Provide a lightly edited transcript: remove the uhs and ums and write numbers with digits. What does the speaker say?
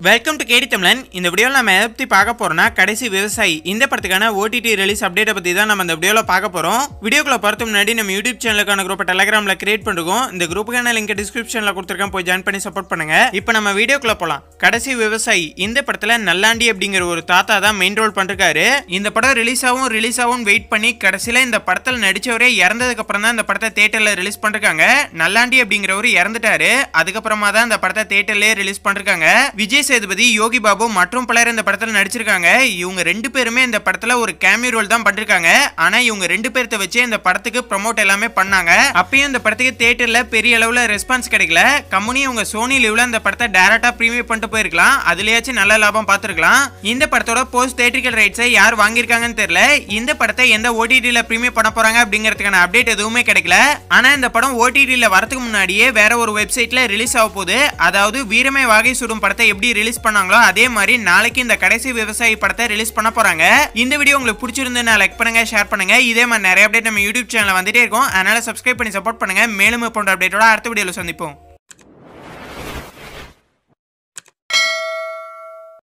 Welcome to KD Thamizhan. இந்த வீடியோல நாம எதை பத்தி பார்க்க போறோம்னா கடைசி விவசாயி இந்த படத்துக்கான OTT ரிலீஸ் அப்டேட் பத்தி தான் நம்ம இந்த வீடியோல பார்க்க போறோம். வீடியோக்குள்ள போறதுக்கு முன்னாடி நம்ம YouTube சேனலுக்கான குரூப் Telegramல கிரியேட் பண்ணிருக்கோம். இந்த குரூப்புக்கான லிங்க் டிஸ்கிரிப்ஷன்ல கொடுத்திருக்கேன், போய் ஜாயின் பண்ணி சப்போர்ட் பண்ணுங்க. இப்போ நம்ம வீடியோக்குள்ள போலாம். கடைசி விவசாயி இந்த படத்துல நல்லாண்டி அப்படிங்கிற ஒரு தாத்தா தான் மெயின் ரோல் பண்ணிருக்காரு. இந்த படம் ரிலீஸ் ஆகும் வெயிட் பண்ணி கடைசில இந்த படத்துல நடிச்சவரே இறந்ததுக்கு அப்புறம் தான் இந்த படத்தை தியேட்டர்ல ரிலீஸ் பண்ணிருக்காங்க. நல்லாண்டி அப்படிங்கிறவர் இறந்துட்டாரு. அதுக்கு அப்புறமா தான் இந்த படத்தை தியேட்டர்லயே ரிலீஸ் பண்ணிருக்காங்க. விஜய் சேதுபதி, யோகி, பாபு மற்றும் பலர் இந்த படத்துல நடிச்சிருக்காங்க. இவங்க ரெண்டு பேருமே இந்த படத்துல ஒரு கேமியோ ரோல் தான் பண்ணிருக்காங்க. ஆனா இவங்க ரெண்டு பேர்த்த வச்சு இந்த படத்துக்கு ப்ரோமோட் எல்லாமே பண்ணாங்க. அப்பயும் இந்த படத்துக்கு தியேட்டர்ல பெரிய அளவுல ரெஸ்பான்ஸ் கிடைக்கல. கம்பெனி அவங்க சோனி லிவ்ல இந்த படத்தை டைரக்டா பிரீமியர் பண்ணிட்டு போயிருக்கலாம். அதுலயாச்சும் நல்ல லாபம் பார்த்திருக்கலாம். இந்த படத்தோட போஸ்ட் தியேட்டரிக்கல் ரைட்ஸை யார் வாங்கியிருக்காங்கன்னு தெரியல. இந்த படத்தை எந்த OTT-ல பிரீமியர் பண்ண போறாங்க அப்படிங்கிறதுக்கான அப்டேட் எதுவுமே கிடைக்கல. ஆனா இந்த படம் OTT-ல வரதுக்கு முன்னாடியே வேற ஒரு வெப்சைட்ல ரிலீஸ் ஆக போகுது. அதாவது வீரமே வாகை சுடும் படத்தை எப்படி ரிலீஸ் பண்ணாங்களோ அதே மாதிரி நாளைக்கு இந்த கடைசி விவசாயி படத்தை ரிலீஸ் பண்ண போறாங்க. இந்த வீடியோ உங்களுக்கு பிடிச்சிருந்தா லைக் பண்ணுங்க, ஷேர் பண்ணுங்க. இதே மாதிரி நிறைய அப்டேட் நம்ம YouTube சேனல்ல வந்துட்டே இருக்கும். அதனால சப்ஸ்கிரைப் பண்ணி சப்போர்ட் பண்ணுங்க. மேலும் போன்ற அப்டேட்டோட அடுத்த வீடியோல சந்திப்போம்.